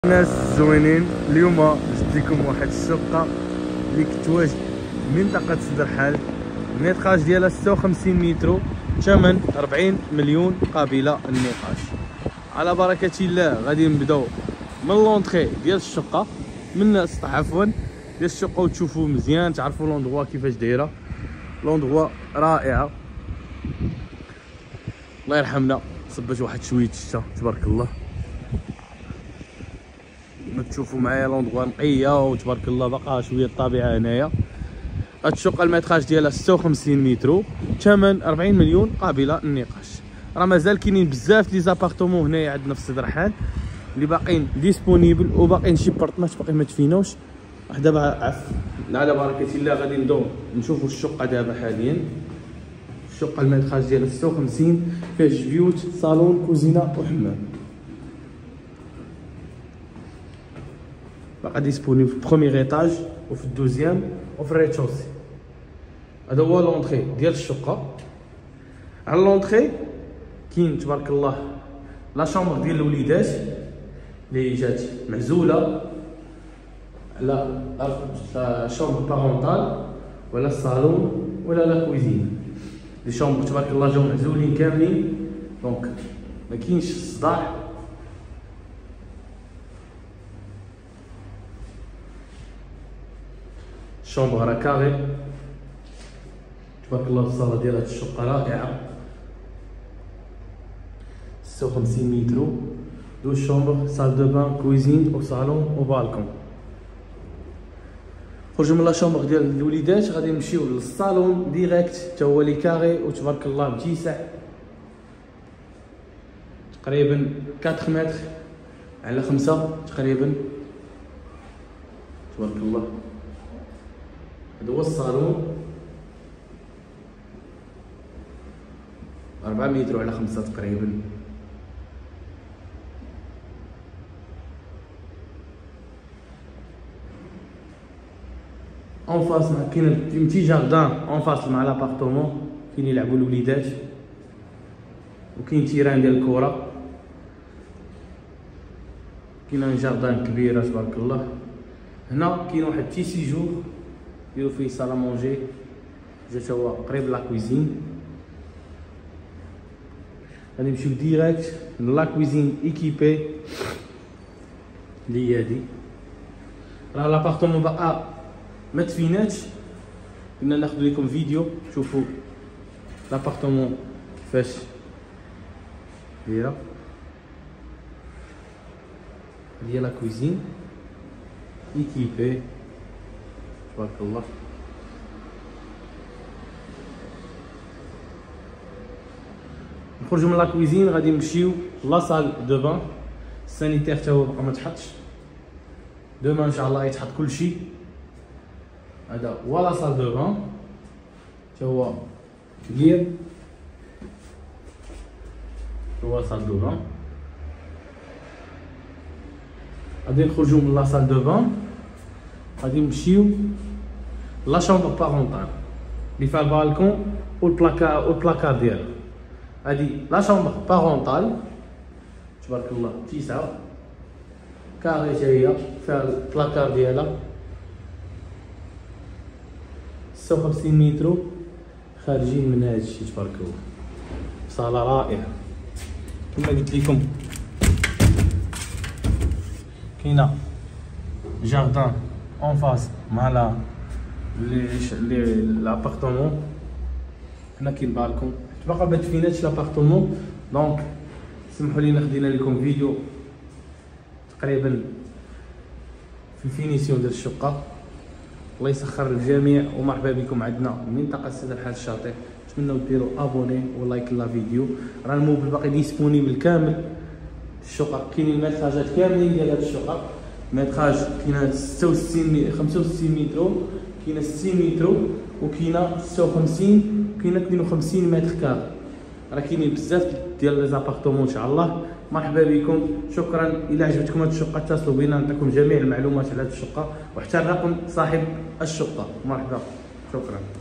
الناس الزوينين، اليوم جبت لكم واحد الشقه اللي كتواجد منطقه سد الرحال. الميتراج ديالها 56 متر، ثمن 40 مليون قابله للنقاش. على بركه الله غادي نبداو من لونطري ديال الشقه، من السطح عفوا ديال الشقه، وتشوفوا مزيان تعرفوا لوندغوا كيفاش دايره. لوندغوا رائعه، الله يرحمنا صبت واحد شويه الشتا تبارك الله. تشوفوا معايا لوندغوا نقيه وتبارك الله، بقى شويه الطبيعه هنايا. هاد الشقه الميتراج ديالها 56 متر، ثمن 40 مليون قابله للنقاش. راه مازال كاينين بزاف لي زابارتمون هنايا عندنا في سد الرحال اللي باقيين ديسپونيبل، وباقيين شي بارطمات باقيين ما تفيناوش. دابا على بركه الله غادي نبداو نشوفوا الشقه دابا حاليا. الشقه الميتراج ديالها 56، فيها جوج بيوت، صالون، كوزينه وحمام. باقا ديسپونيبل في بروميير ايطاج وفي الدوزيام وفي الريتشوسي. هذا هو لونطري ديال الشقه. على لونطري كاين تبارك الله لا شامبر ديال الوليدات اللي جات معزوله على شامبر بارونتال، ولا الصالون ولا لا كويزين. لي شامبر تبارك الله جاو معزولين كاملين، دونك ما كاينش الصداع. الشامبر راه كاري تبارك الله. الصاله ديال هاد الشقه رائعه، 56 متر، دو شامبر، سال دو بان، كويزين وصالون وبالكون. خرجوا من لا شامبر ديال الوليدات غادي نمشيو للصالون ديريكت، حتى هو لي كاري وتبارك الله متيسع، تقريبا 4 متر على 5 تقريبا تبارك الله. هذا هو الصالون، 4 متر على 5 تقريبا. اون فاس كاين بتي جاردان اون فاس مع لابارتمون، فين يلعبوا الوليدات، وكاين تيران ديال الكره، كاين جاردان كبيره تبارك الله. هنا كاين واحد تي سيجور يديروا فيه صاله مونجي، جات هو قريب لا كويزين. غادي نمشيو ديريكت لا كويزين ايكيبي اللي هي هادي. راه لابارتمون باقا ما تفيناتش، قلنا ناخذ لكم فيديو تشوفوا لابارتمون كيفاش دايره. هادي هي لا كويزين ايكيبي تبارك الله. نخرجوا من لا كويزين غادي نمشيو لا سال دو بان. السانيتير حتى هو باقا ما تحطش، دوما ان شاء الله يتحط كلشي. هذا هو لا سال دو بان، حتى هو كبير، هو سال دو بان. غادي نخرجوا من لا سال دو بان غادي نمشيو لا شامبر بارونتال اللي فيها البالكون والبلاكار ديالها. هادي لا شامبر بارونتال تبارك الله تيسعه كاري، حتى هي فيها البلاكار ديالها، 56 متر. خارجين من هادشي تبارك الله، صاله رائعه كما قلت لكم. كاينه جاردان اون فاس مع لابارتمون. هنا كاين بالكون، باقا ما تفيناتش لابارتمون، دونك سمحوا لينا خدينا لكم فيديو تقريبا في الفينيسيون ديال الشقه. الله يسخر الجميع، ومرحبا بكم عندنا منطقه سد الرحال الشاطئ. نتمنوا ديروا ابوني ولايك لا فيديو. راه الموبل باقي ديسپونيبل كامل. الشقه كاينين الميتراجات كاملين ديال هاد الشقه. ميتراج كاينه 65 65 متر، كاينه 60 متر، وكاينه 56، كاينه 52 متر كار. راه كاينين بزاف ديال لي زابارتمون ان شاء الله. مرحبا بكم، شكرا. الى عجبتكم هاد الشقه اتصلوا بنا نعطيكم جميع المعلومات على هاد الشقه وحتى الرقم صاحب الشقه. مرحبا، شكرا.